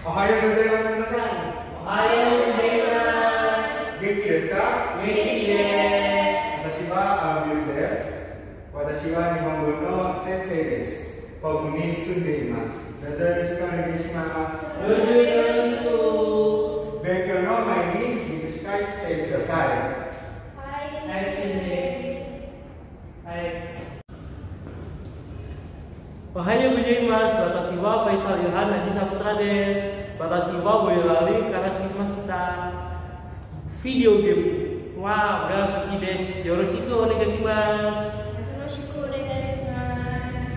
おはようございます。皆さん。 おはようございます。 元気ですか？ 元気です。 私はアミューです。私は日本語の先生です。僕に住んでいます。どうぞよろしくお願いします。 どうぞよろしく。 勉強の前に自己紹介してください。 はい、先生。はい。Ohayou gozaimasu. Watashi wa Faisal Ilhan Nadi Saputra desu. Watashi wa Boyolali Karashimashita. Video game wa ga suki desu. Yoroshiku onegaishimasu. Yoroshiku onegaishimasu.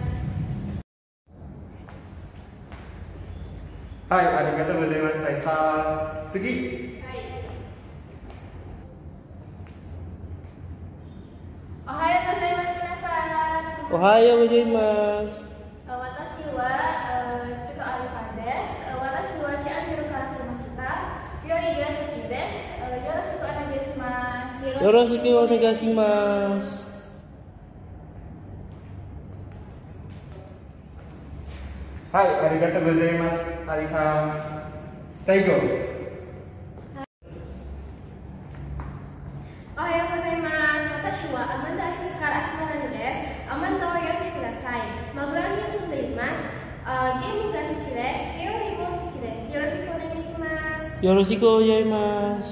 Hai, arigatou gozaimasu Faisal. Sugi. Hai. Ohayou gozaimasu minasan. Ohayou gozaimasu. Watashi wa Chuto Arifa desu. Watashi wa Chianbiru Karakimashita. Yori ga suki desu. Yoroshiku onegaishimasu. Yoroshiku onegaishimasu. Hai, arigatou gozaimasu Arifa. Saigo. Ohayou gozaimasu. Watashi wa Amanda Hiskara Asmarani desu. Amanda wa yori kudasai. Maburan ni sundaimasu. Game ga suki desu. Yori mo suki desu. Yoroshiku onegaishimasu. Yoroshiku gozaimasu.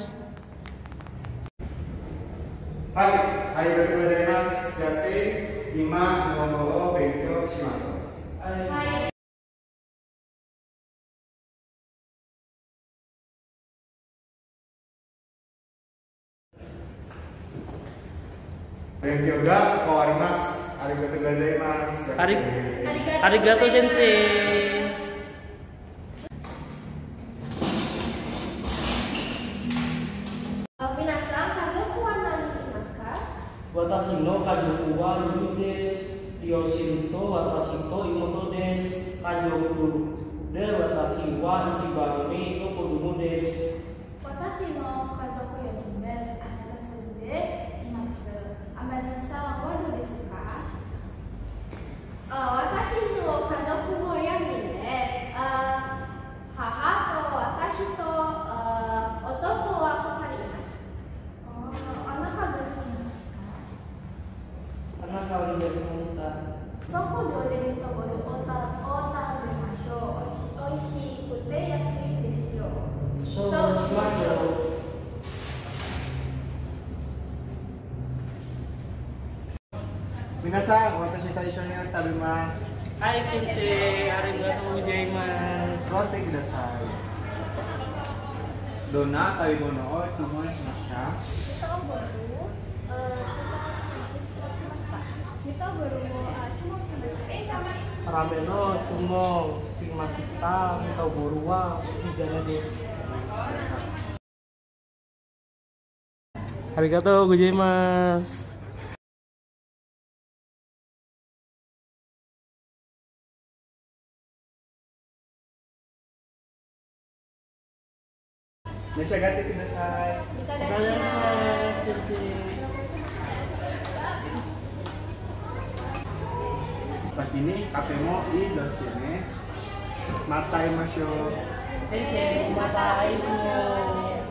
Hai, arigatou gozaimasu. Jase, ima nihongo o benkyou shimasu. Hai. Benkyou ga owarimasu. Arigatou gozaimasu. Arigatou sensei. Minasan, kazoku wa nani imasu ka? Watashi no kajoku wa Yumi desu. Ryoshin to watashi to imoto desu. Kajoku de watashi wa Ichibame no kodomo desu. Watashi no kazoku 4人です。あなた住んでいます。アマリさんはどうですか？私の家族も4人です。母と私と弟は2人います。あなたどうしますか？ Anak kau desu. そこでお弁当を食べましょう。おいしくて安いですよ。 そうしましょう。 皆さん、私と一緒に食べます。 はい、先生、ありがとうございます。 座ってください。どんな食べ物を注文しました？ Ramen no tumo shimashita. Mito boru wa higana desu. Arigatou gozaimasu. 召し上がってください。 いただきます。 先にカフェもいいですよね。また会いましょう。 先生、また会いましょう。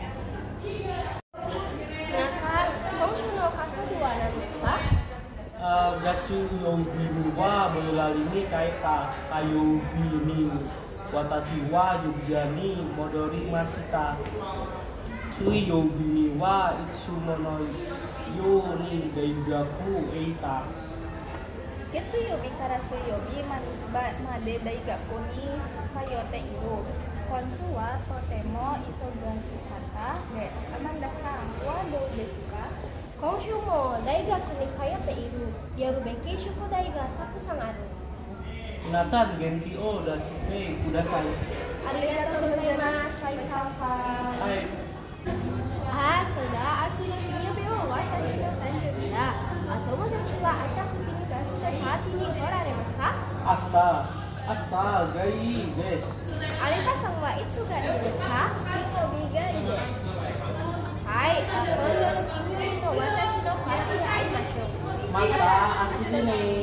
皆さん、今週の活動は何ですか ？Gatsu Yobiru wa Boyolali ni kaita Ayobini. Watashi wa Jogja ni Modori Mashita. Sui Yobini wa Itsumono yo ni Daigaku eita. 月曜日から水曜日まで大学に通っている。今週はとても忙しかったです。アマンダさんはどうですか？今週も大学に通っている。やるべき宿題がたくさんある。 皆さん元気を出してください。 ありがとうございます。ファイサーさん。 はい。 sudah sudah punya beo watashi no tanjoubi da. Tomo tachi wa asa fuji ni gasu de party ni koraremasu ka? 明日がいいです。 あれたさんはいつがいいですか？金曜日がいいです。はい、今度の金曜日の私のパーティーで会いましょう。 また遊びに。